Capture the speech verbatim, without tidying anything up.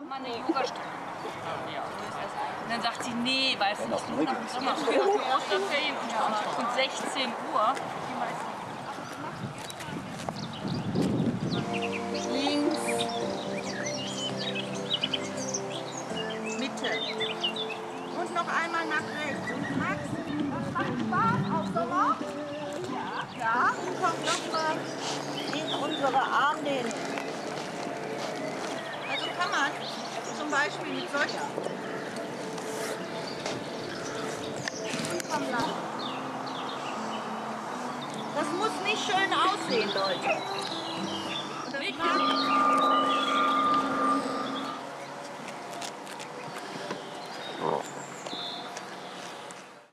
Mal eine Yoga-Stunde. Ja. Und dann sagt sie, nee, weil es nicht gut im Sommer für Osterferien und sechzehn Uhr. Links. Mitte. Und noch einmal nach rechts. Und Max, das macht Spaß auf Sommer. Ja. Ja, kommt nochmal in unsere Armlehne. Also kann man zum Beispiel mit solcher. Komm lang. Das muss nicht schön aussehen, Leute. Das